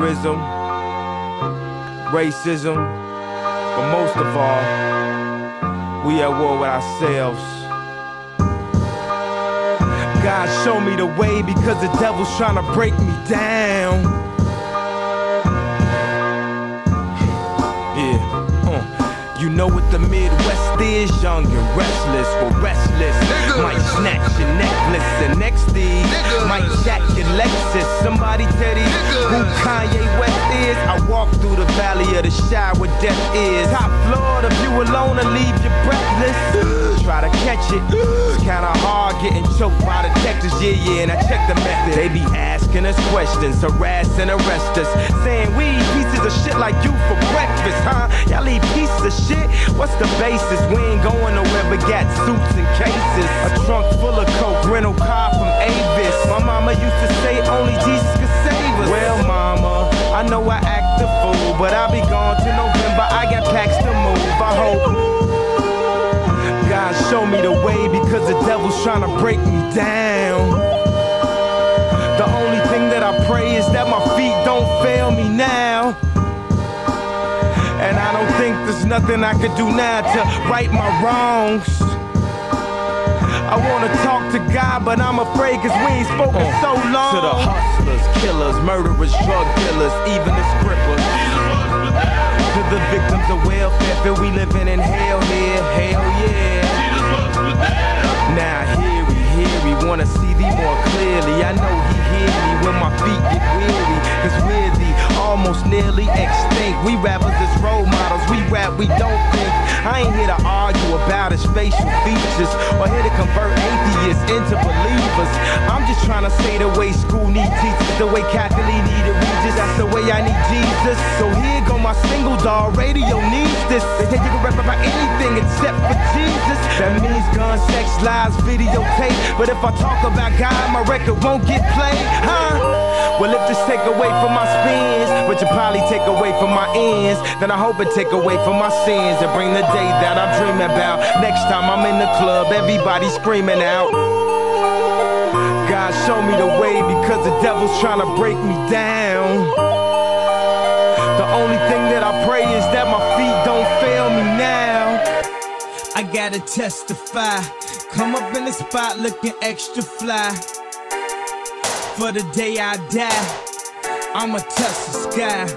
terrorism, racism, but most of all, we at war with ourselves. God show me the way because the devil's trying to break me down. You know what the Midwest is, young and restless, we're restless. Nigga. Might snatch your necklace and next thing might jack your Lexus. Somebody tell these who Kanye West is. I walk through the valley of the shadow where death is. Top floor, the view alone will leave you breathless. Try to catch it, it's kinda hard getting choked by detectives. Yeah, and I check the method. They be asking us questions, harass and arrest us, saying we eat pieces of shit like you for breakfast, huh? Y'all eat pieces of shit? What's the basis? We ain't going nowhere but got suits and cases. A trunk full of coke, rental car from Avis. My mama used to say only Jesus could save us. Well, mama, I know I act the fool, but I'll be gone till November. I got packs to move. I hope God show me the way because the devil's trying to break me down. The only thing that I pray is that my feet don't fail me now. And I don't think there's nothing I could do now to right my wrongs. I wanna talk to God, but I'm afraid cause we ain't spoken so long. To the hustlers, killers, murderers, drug dealers, even the scrippers. To the victims of welfare, feel we living in hell here, hell yeah. Now hear we wanna see thee more clearly. I know he hear me when my feet get weary, cause we're the almost nearly extinct. We rappers as role models, we rap, we don't think. I ain't here to argue about his facial features or here to convert atheists into believers. I'm just trying to say the way school need teachers, the way Catholic needed Regis, that's the way I need Jesus. So here go my single, dog, radio needs this. They think you can rap about anything except for Jesus. That means gun, sex, lies, videotape. But if I talk about God, my record won't get played, huh? Well, if this take away from my spins, which will probably take away from my ends, then I hope it take away from my sins and bring the day that I'm dreaming about. Next time I'm in the club, everybody screaming out. God show me the way because the devil's trying to break me down. The only thing that I pray is that my feet don't fail me now. I gotta testify, come up in the spot looking extra fly. For the day I die, I'ma touch the sky.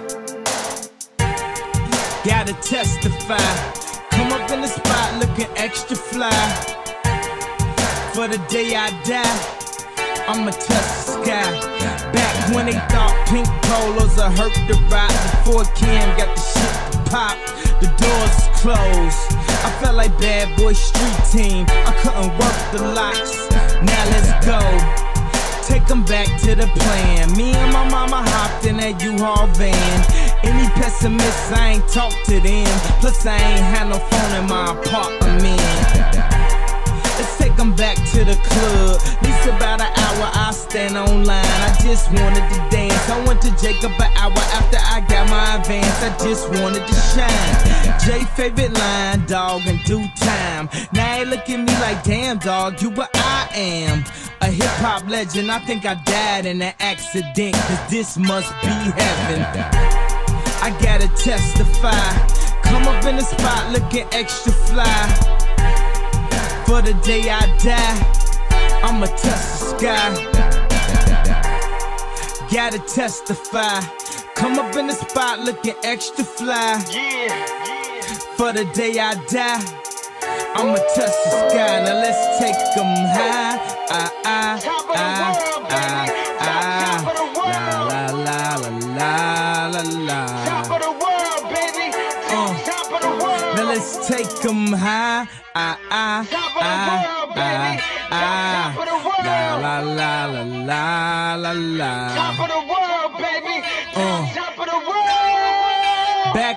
Gotta testify, come up in the spot looking extra fly. For the day I die, I'ma touch the sky. Back when they thought pink polos would hurt the ride, before Cam got the shit to pop, the doors closed. I felt like bad boy street team, I couldn't work the locks. Now let's go, take them back to the plan. Me and my mama hopped in that U-Haul van. Any pessimists, I ain't talk to them. Plus I ain't had no phone in my apartment. Let's take them back to the club. At least about an hour I stand online. I just wanted to dance. I went to Jacob an hour after I got my advance. I just wanted to shine. Jay favorite line, dog, in due time. Now they look at me like, damn dog, you what I am. A hip-hop legend, I think I died in an accident, cause this must be heaven. I gotta testify, come up in the spot looking extra fly. For the day I die, I'ma touch the sky. Gotta testify, come up in the spot looking extra fly. For the day I die, I'ma touch the sky. Now let's take them high. La la la la la la. Top of the world, baby. Top of the world. Now let's take them high. Top of the world, baby. Top of the world. La la la la la la. Top of the world, baby. Top of the world. Back.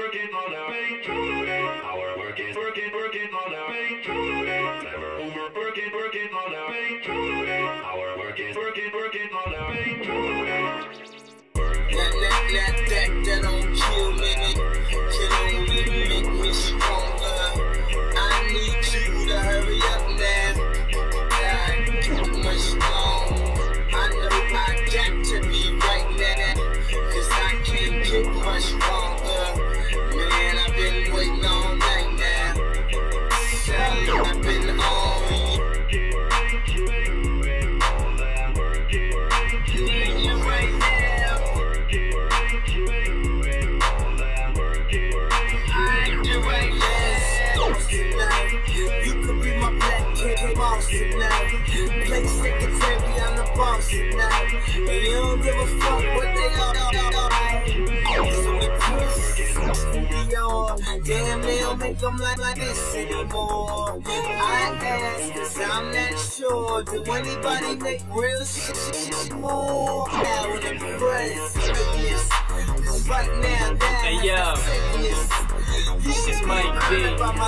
That don't kill me, can only make me stronger. I need you to hurry up now. God, too much long. I know I got to be right now, cause I now. Play secretary, I'm the boss now. And you don't give a fuck what they all. So we twist the damn, they don't make them like this anymore. I ask, cause I'm not sure. Do anybody make real shit more? Now in the press, cause right now, hey yo, this is Mike B.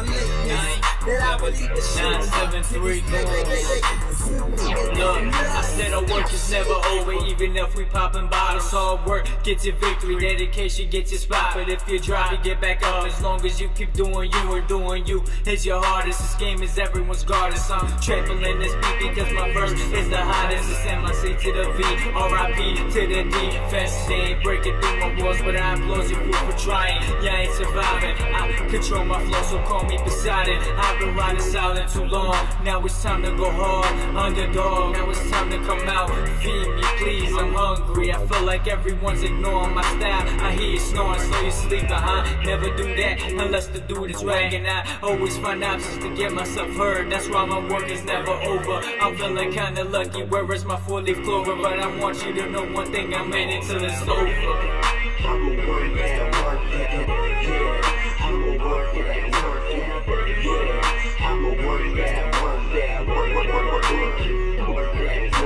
973. Look, I said our work is never over, even if we popping bottles. Hard work gets you victory, dedication gets you spot. But if you drop, you get back up. As long as you keep doing you and doing you is your hardest. This game is everyone's guarded. So I'm trampling this beat because my verse is the hottest. It's M-I-C to the V, R-I-P to the D. Fast, they ain't breaking through my walls, but I applaud you for trying. You ain't surviving. I control my flow, so call me beside it. I've been riding silent too long. Now it's time to go hard. Underdog, now it's time to come out. Feed me, please, I'm hungry. I feel like everyone's ignoring my style. I hear you snoring, so you sleep behind. Never do that unless the dude is ragging. I always find options to get myself heard. That's why my work is never over. I'm feeling kinda lucky. Where is my 4-leaf clover? But I want you to know one thing, I'm in it till it's over. I'ma work that, yeah. I'ma work that, yeah. I'ma work that, work that, work that, yeah. I'ma work that,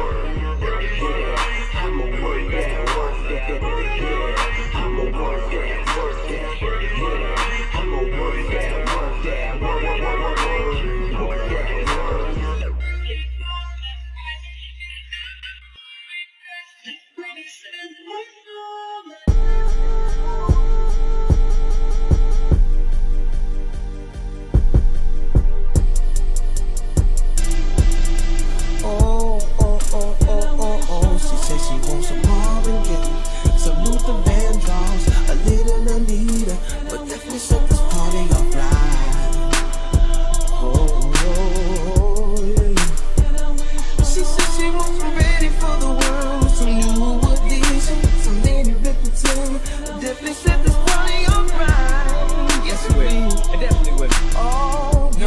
work that, yeah. I'ma work that, work that, yeah. I'ma work that, work that, work that, She said she wants some Marvin Gaye, some Luther Vandross, a little Anita, but definitely set this party off right. Oh, yeah. She said she wants me ready for the world, some new addition, some Lady Rippleton, definitely set this party off right. Yes, it will. It definitely will. Oh, no,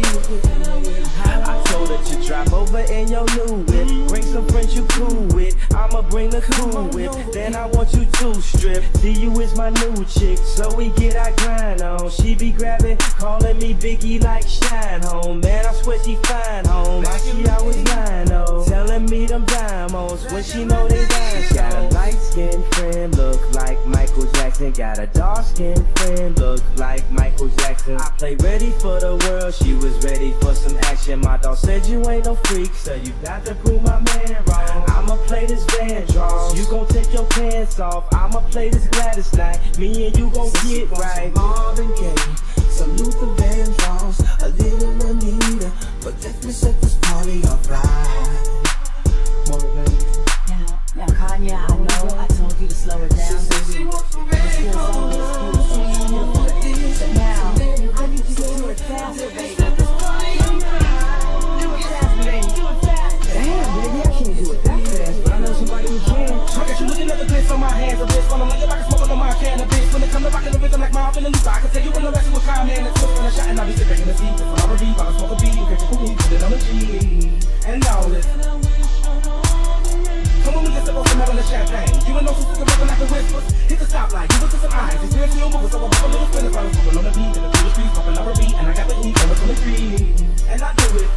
I told her to drop over in your new whip. Bring some friends you cool with. I'ma bring the cool whip. Then I want you to strip. See you is my new chick, so we get our grind on. She be grabbing, calling me Biggie like Shine Home. Man, I swear she fine home. Why she always lying oh, telling me them diamonds when she know they dying. Got a light skinned friend, look like Michael Jackson. Got a dark skinned friend, look like Michael Jackson. I play ready for the world, she was ready for some action. My dog said you ain't no freak, so you got to prove my man wrong. I'ma play this Vandross, you gon' take your pants off. I'ma play this Gladys Knight, me and you gon' get right. Marvin Gaye, some Luther Vandross, a little Anita, but definitely set this party off right. Now, Kanye, I know I told you to slow it down, baby. Now, I need you to do it faster, baby. Do it fast, baby. Do it fast. Damn, baby, I can't do it that fast, but I know somebody who can. I got you looking at the glitz on my hands, a wrist, when I'm like I can smoke on my cannabis. When it come to rockin' the rhythm like Marvin and Luther, I can tell you when the rest was time, man. It's when I shot and I be sitting in the seat. If I'm a beat, I'll smoke a beat, you catch a cool, put it on the G. And all this. Come on, we just supposed to mellow the champagne. You ain't no super rubber like the whispers. Hit the stoplight, give us to some eyes. It's real to your movers, so I pop a little spin while I'm smoking on the beat. And the cool streets, popping up a beat, and I got the heat, and I'm free. And I do it.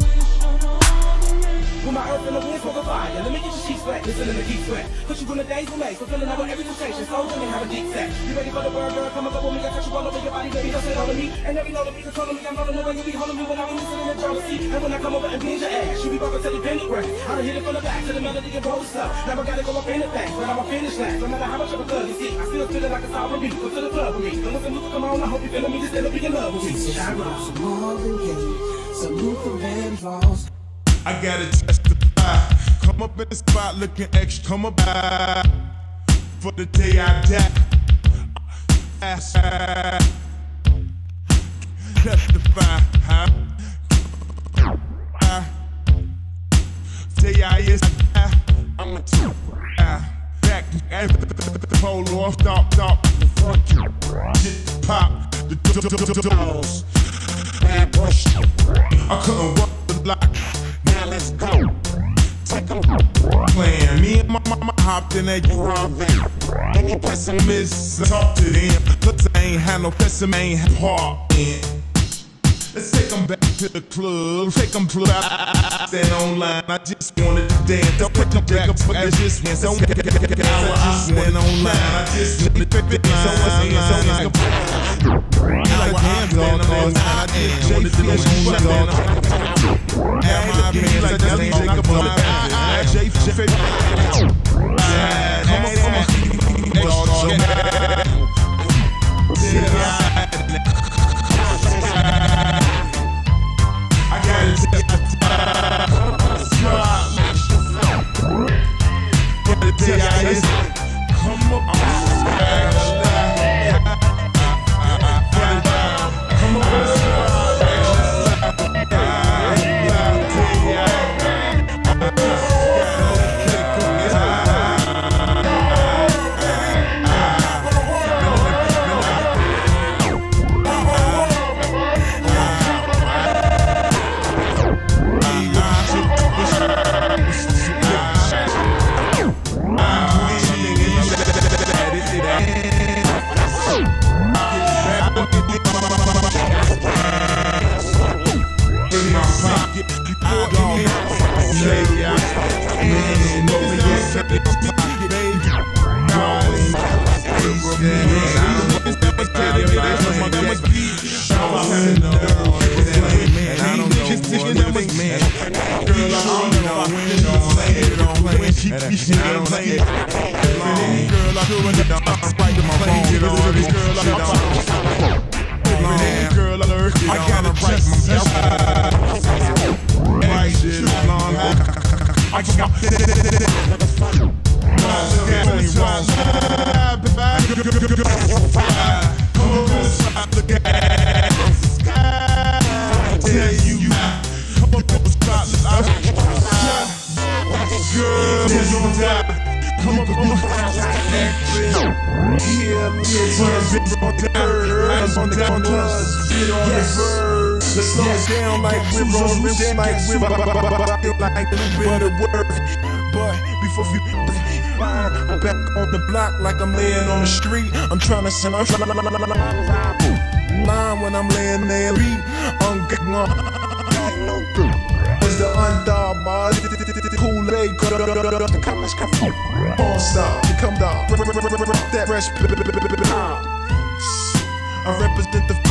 With my earth and the wind, smoke a fire. Let me get your sheets wet, listen to the geek sweat. Put you in the days we make, fulfilling out with every sensation. So let me have a deep set. You ready for the word, girl? Come up with me, I touch you all over your body, baby, don't sit on me. And every note of me controlling me, I'm rolling the way you be holding me when I be listening to jealousy. And when I come over and binge your ass, you be bumping till you bend the grass. I done hit it from the back to the melody and roll the stuff. Now I gotta go up in the back, but I'ma finish last. No matter how much of a thug you see, I still feel it like a sour beat. Come to the club with me. And when the music come on, I hope you feeling me, just end up being in love with me. Some Marvin Gaye, some Luther Vandross. I gotta testify. Come up in the spot looking extra. Come about for the day I die. Testify, huh? Day I is, I'm a back and polo off, stop, fuck you. Pop the doors. Bad brush. I couldn't walk the block. Plan. Me and my mama hopped in that U-Haul. Any pessimists, talk to them. Cause I ain't had no pessimist, ain't have heart in. Let's take them back to the club. Take them to the stand online. I just wanted to dance. Don't put them back up, but I just went. Don't get I went online. I just wanted to dance. I just wanted to know. My man, like that ain't like a block. Like I'm laying on the street, I'm tryna send line when I'm laying there. It's the undog boss, Kool-Aid, all stop, come down, that fresh. I represent the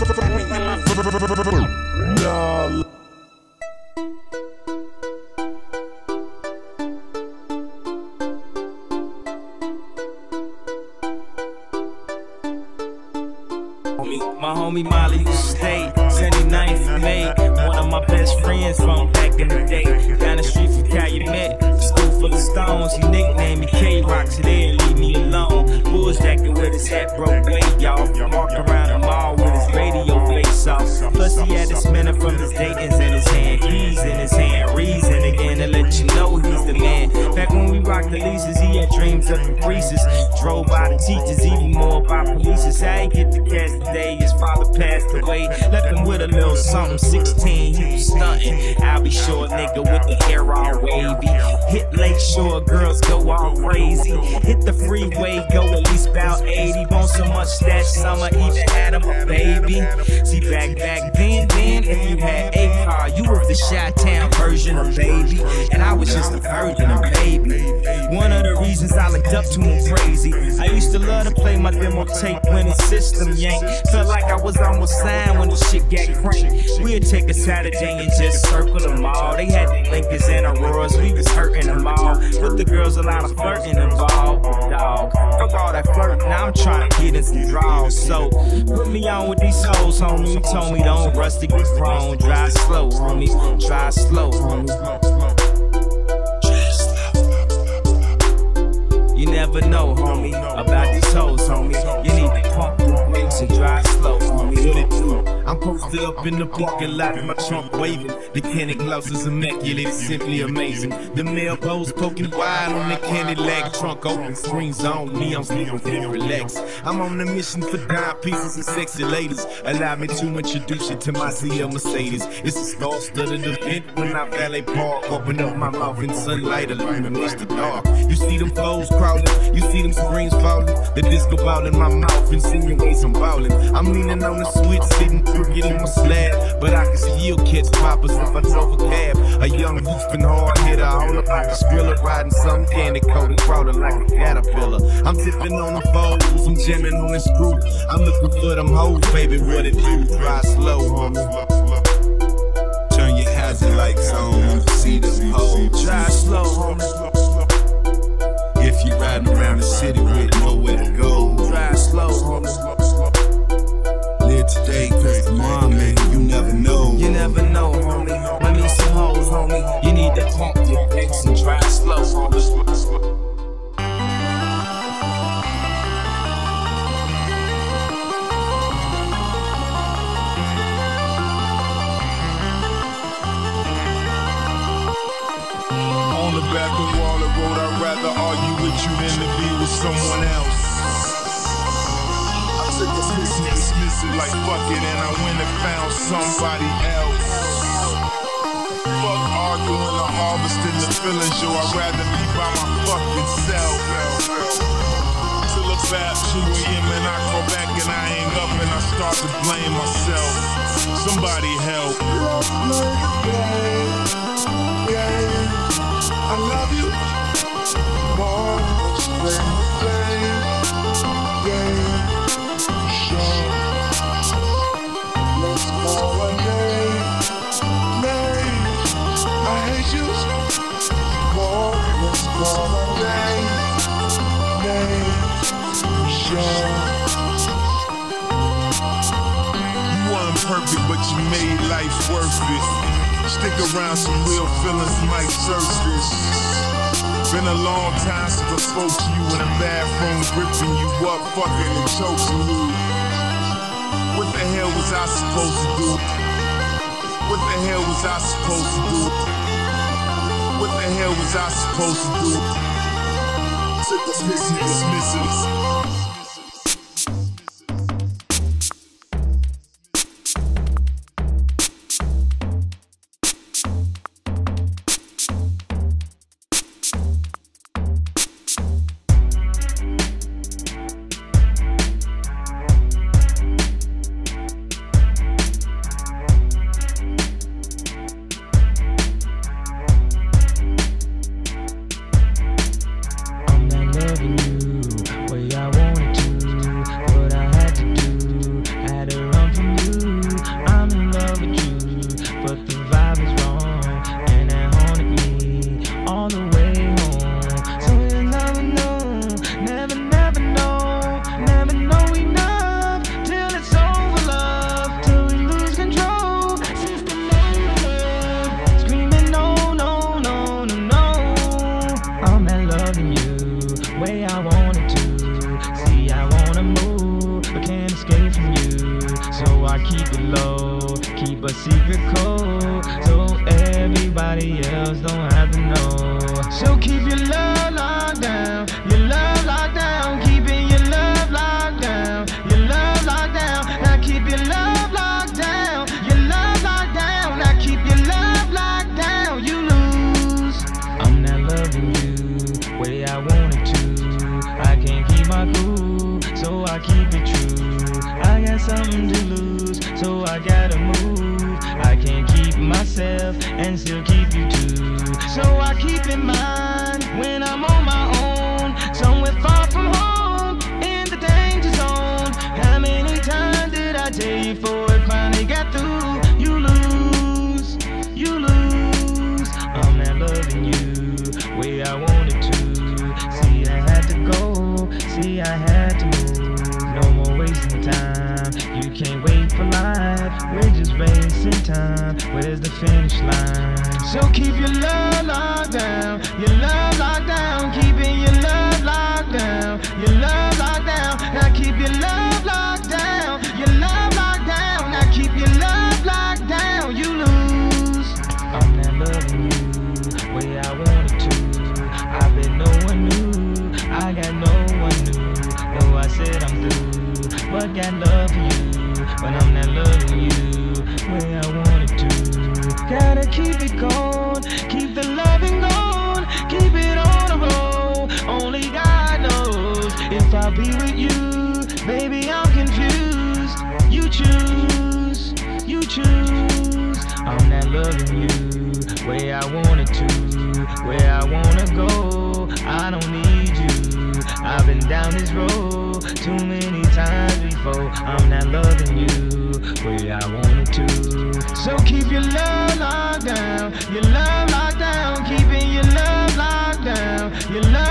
My homie Molly used to stay 79th and May. One of my best friends from back in the day. Down the street from Calumet, school full of stones. He nicknamed me K-Rock, so they leave me alone. Bulls jacking with his hat broke way, y'all. Walked around the mall with his radio face off. Plus he had a spinner from his Dayton's in his hand, keys in his hand. Reason again to let you know he's the man. Back when we rocked the leases, he had dreams of increases. Drove by the teachers, even more by police. I ain't get the cash today, his father passed away. Left him with a little something, 16, he was stunting. I'll be sure nigga with the hair all wavy. Hit Lake Shore, girls go all crazy. Hit the freeway, go at least about 80. Want so much that summer, even had him a baby. See back then, if you had a car, you were the Chi-Town version of baby. And I was just a virgin of baby. One of the reasons I looked up to him crazy. I used to love to play my demo tape when his system yanked. Felt like I was almost signed when the shit got cranked. We'd take a Saturday and just circle them all. They had the Lincolns and Auroras, we was hurting them all. With the girls, a lot of flirting involved, dog. Fuck all that flirting, now I'm trying to get in some draws. So, put me on with these hoes, homie. You told me don't rush to get grown. Drive slow, homie. Drive slow, homie. You never know, homie, about these hoes, homie. You need to pump the brakes and drive slow, homie. What it do? I'm posted Posted up in the parking lot, my trunk waving. The candy gloss is immaculate, it's simply amazing. The male pose poking wide on the candy leg. Trunk open, screens on me, I'm sleeping, feeling relaxed. I'm on a mission for dime pieces and sexy ladies. Allow me to introduce you to my CL Mercedes. It's a star-studded event when I valet park. Open up my mouth in sunlight, illuminates the dark. You see them foes crawling, you see them screens falling. The disco ball in my mouth insinuates I'm ballin'. I'm leaning on the switch, sitting crooked in my slab. But I can still catch poppers if I drove a cab. A young roofing hard hitter, all about the skrilla, riding some candy coated, crawling like a caterpillar. I'm tipping on the foes, I'm jamming on the screw. I'm looking for them hoes, baby, what it do? Drive slow, homie. Turn your hazard lights on, see them hoes. Drive slow, homie. If you riding around the city with nowhere to go, drive slow, homie. Live today, cause tomorrow, man, you never know. You never know, homie. Let me some hoes, homie. You need to pump your brakes and drive slow, homie. On the back of Waller Road, I'd rather argue with you than to be with someone else. I took dismiss it like fuck it, and I went and found somebody else. Fuck arguing or harvesting the feelings, yo, I'd rather be by my fucking self. Till about 2 AM and I call back and I hang up and I start to blame myself. Somebody help. I love you more than sure. Let's call a name. I hate you more. Let's call a name. Sure. You weren't perfect, but you made life worth it. Stick around, some real feelings might surface. Been a long time since I spoke to you in the bathroom, gripping you up, fucking and choking you. What the hell was I supposed to do? What the hell was I supposed to do? What the hell was I supposed to do? Dismiss it. a secret code, so everybody else don't have to know. So keep your love locked down, your love locked down, keeping your love locked down, your love locked down. Now keep your love locked down, your love locked down. Now keep your love locked down. You lose. I'm not loving you way I wanted to. I can't keep my cool, so I keep it true. I got something to lose, so I gotta move. I can't keep myself and still keep you too. So I keep in mind when I'm on my own, somewhere far from home, in the danger zone. How many times did I tell you before it finally got through? You lose, you lose. I'm not loving you way I wanted to. See, I had to go, see, I had to move. No more wasting time, you can't wait for life. We're just wasting time, where's the finish line? So keep your love locked down, your love locked down, keeping your love locked down, your love locked down. Now keep your love locked down, your love locked down. Now keep your love I got love for you, but I'm not loving you the way I wanted to. Gotta keep it going, keep the loving going, keep it on the road. Only God knows if I'll be with you. Baby, I'm confused. You choose, you choose. I'm not loving you the way I wanted to, where I wanna go. I don't need you. I've been down this road too many times before. I'm not loving you the way I wanted to. So keep your love locked down, your love locked down, keeping your love locked down, your love